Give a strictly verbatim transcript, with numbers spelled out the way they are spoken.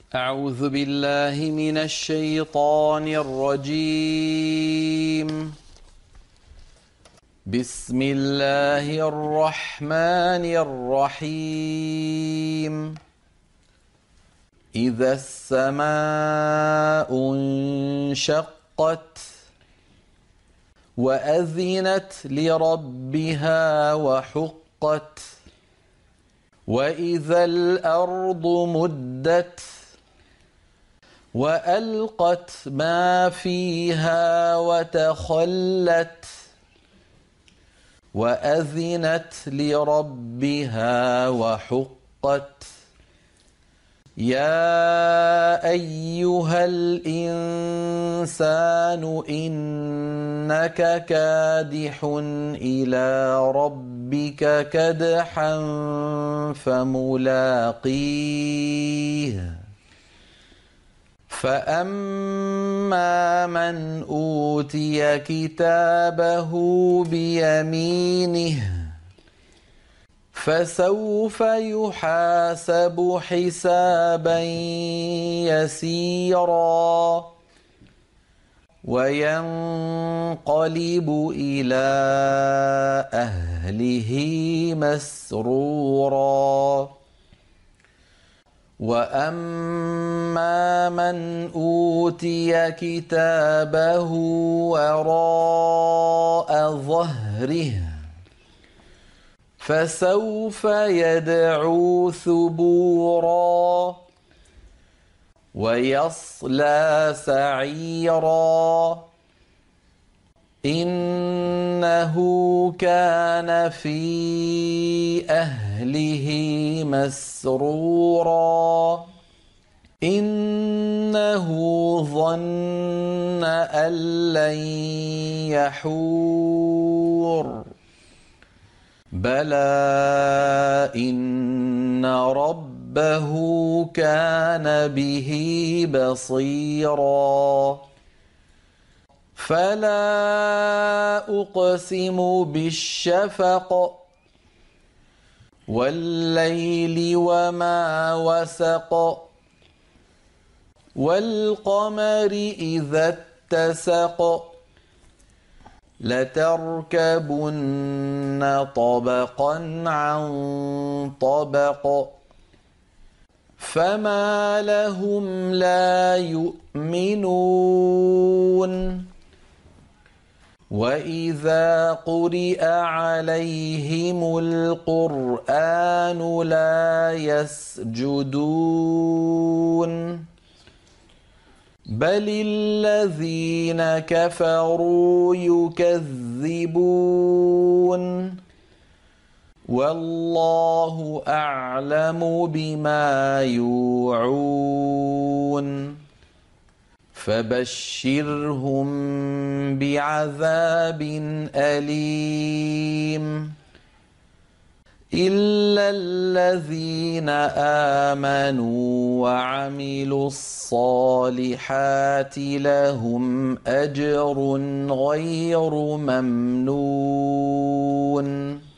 أعوذ بالله من الشيطان الرجيم. بسم الله الرحمن الرحيم. إذا السماء انشقت وأذنت لربها وحقت وإذا الأرض مدت وألقت ما فيها وتخلت وأذنت لربها وحقت يا أيها الإنسان إنك كادح إلى ربك كدحا فملاقيه فأما من أوتي كتابه بيمينه فسوف يحاسب حسابا يسيرا وينقلب إلى أهله مسرورا وأما من أوتي كتابه وراء ظهره فسوف يدعو ثبورا ويصلى سعيرا إنه كان في أهله مسرورا إنه ظن أن لن يحور بلى إن ربه كان به بصيرا فلا أقسم بالشفق والليل وما وسق والقمر إذا اتسق لتركبن طبقا عن طبق فما لهم لا يؤمنون وإذا قرئ عليهم القرآن لا يسجدون بل الذين كفروا يكذبون والله أعلم بما يوعون فبشرهم بعذاب أليم إلا الذين آمنوا وعملوا الصالحات لهم أجر غير ممنون